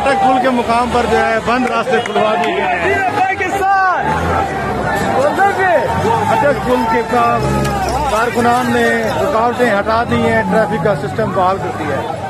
फाटक पुल के मुकाम पर जो है बंद रास्ते खुलवा दिए गए हैं। फाटक पुल के कारकुनान ने रुकावटें हटा दी हैं, ट्रैफिक का सिस्टम बहाल कर दिया है।